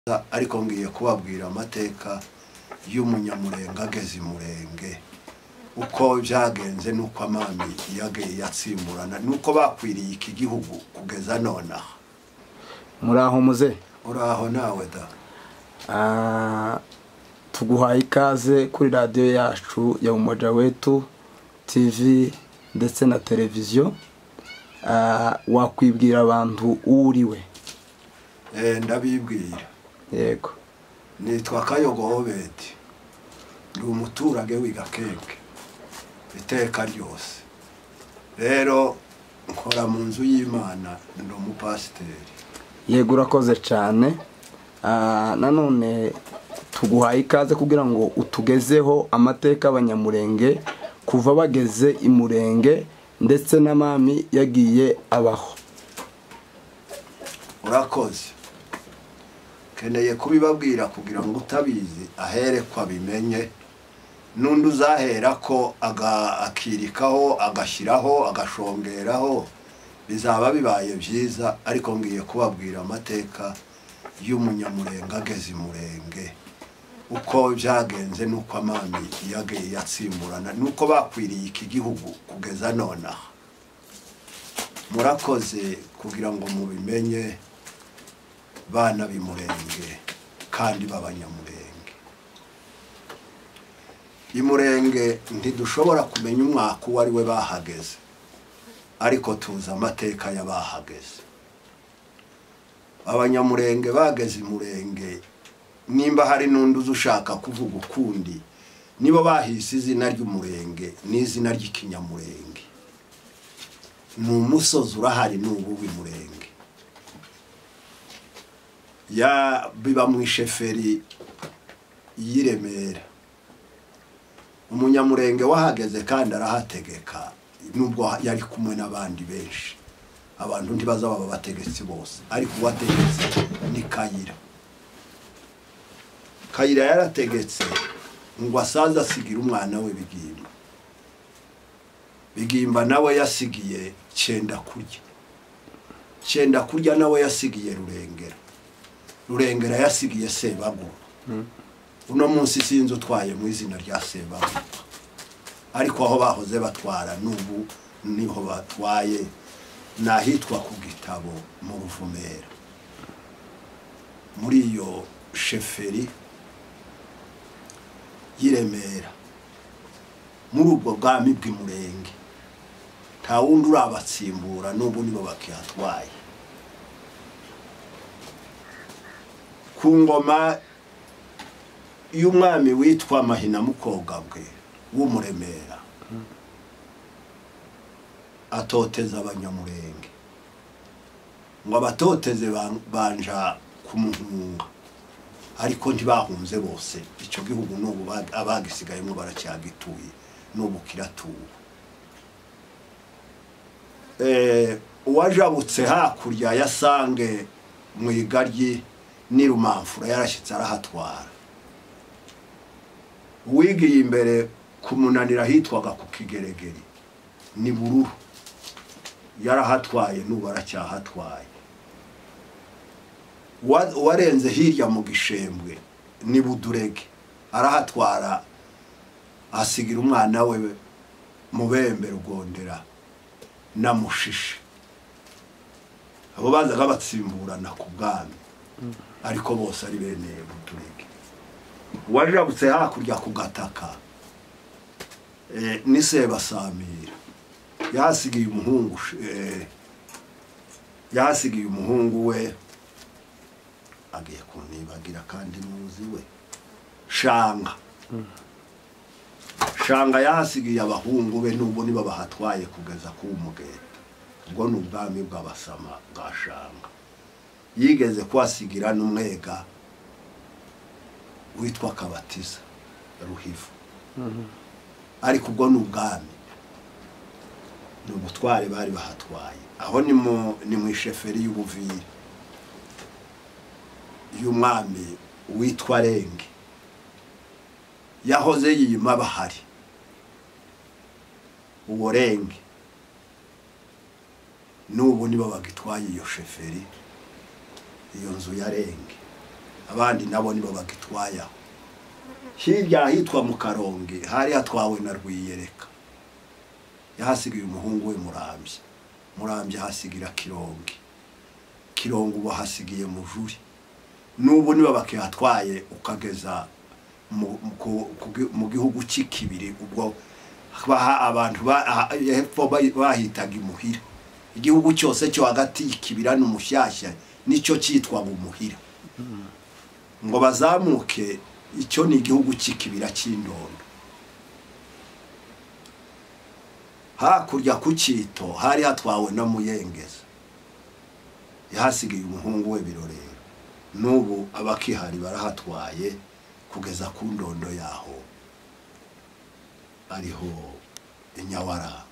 ariko ngiye kubabwira amateka y'umunyamurenga ageze imurenge uko byagenze nuko amami yageye yatsimburana nuko bakwiriye iki gihugu kugeza none. Muraho muze? Uraho nawe da. Tuguhaye ikaze kuri radio yacu ya Umoja Wetu TV ndetse na televiziyo. Wakwibwira abantu uriwe? Ndabibwira. Yego. Nitwa Kayogo Obedi. Ndi umuturage w'Igakeke. Iteka ryose. Rero nkora mu nzu y'Imana, ndi umupasiteri. Yego, urakoze cyane. Nanone tuguhaye ikaze kugira ngo utugezeho amateka y'abanyamurenge kuva bageze imurenge ndetse n'amami yagiye abaho. Urakoze. Keneye kubibabwira kugira ngo utabizi ahere kwa bimenye, nundi uzahera ko akirikaho agashiraho agashongeraho bizaba bibaye byiza. Ariko ngiye kubabwira amateka y'umunyamurenga ageze imurenge uko byagenze nuko amami yageye yatsimburana nuko bakwiriye iki gihugu kugeza none. Murakoze kugira ngo mubimenye bana b'imurenge kandi b'abanyamurenge. Imurenge ntidushobora kumenya umwaka uwo ari we bahageze, ariko tuzi amateka y'abahageze. Abanyamurenge bageze imurenge, nimba hari n'undi ushaka kuvuga ukundi, nibo bahise izina ry'umurenge n'izina ry'ikinyamurenge. Ni umusozi urahari n'ubu w'imurenge. Biba mu isheferi y'Iremera. Umunyamurenge wahageze kandi arahategeka, nubwo yari kumwe n'abandi benshi. Abantu ntibazaba babategetsi bose, ariko uwategetse ni Kayira. Kayira yarategetse ngo asaze asigira umwana we Bigimba. Bigimba nawe yasigiye Cyendakurya nawe yasigiye Rurengera. Rurengera yasigiye Sebaguru. Uno munsi sinzi utwaye mu izina rya Sebaguru, ariko aho bahoze batwara n'ubu niho batwaye, nahitwa ku Gitabo mu Ruvumera. Muri iyo sheferi y'Iremera, muri ubwo bwami bw'imurenge, nta wundi urabatsimbura n'ubu nibo bakihatwaye. Ku ngoma y'umwami witwa Mahina Mukogabwe w'Umuremera, atoteza abanyamurenge, ngo abatoteze banja kumuhunga, ariko ntibahunze bose. Icyo gihugu n'ubu abagisigayemo baracyagituye, n'ubu kiratuwe. Uwajabutse hakurya yasange mu Igaryi n'Irumamfura yarashyitse arahatwara. Uwigiye imbere kumunanira hitwaga ku Kigeregeri ni Bururu, yarahatwaye n'ubu aracyahatwaye. Warenze hirya mu Gishembwe ni Budurege, arahatwara asigira umwana we Mubembe Rugondera na Mushishe. Abo bazaga batsimburana ku bwami, ariko bose ari bene Budurege. Wajabutse hakurya ku Gataka ni Sebasamira, yasigiye umuhungu we, agiye kunibagira kandi muzi we, Shanga. Shanga yasigiye abahungu be, n'ubu nibo bahatwaye kugeza ku Mugeta. Ubwo ni ubwami bw'Abasama bwa Shanga. Yigeze kwasigira n'umwega witwa Kabatiza Ruhivu, ariko ubwo ni ubwami, ni ubutware bari bahatwaye. Aho ni mu isheferi y'Ubuviri y'umwami witwa Renge, yahoze yima bahari. Uwo Renge n'ubu nibo bagitwaye iyo sheferi, iyo nzu ya Renge. abandi nabo nibo bagitwaye aho. Hirya ahitwa mu Karonge hari hatwawe na Rwiyereka, yahasigiye umuhungu we Murambye hasigira Kironge ubu hasigiye Mujuri, n'ubu nibo bakihatwaye ukageza mu gihugu cy'ikibiri. Ubwo abantu hepfo bahitaga imuhira, igihugu cyose cyo hagati y'ikibira n'umushyashya nicyo cyitwa umuhira. Ngo bazamuke icyo ni igihugu cy'ikibira cy'indondo. Hakurya ku Cyito hari hatwawe na Muyengeza, yahasigiye umuhungu we Birorero, n'ubu abakihari barahatwaye kugeza ku ndondo yaho ariho Inyawaranga.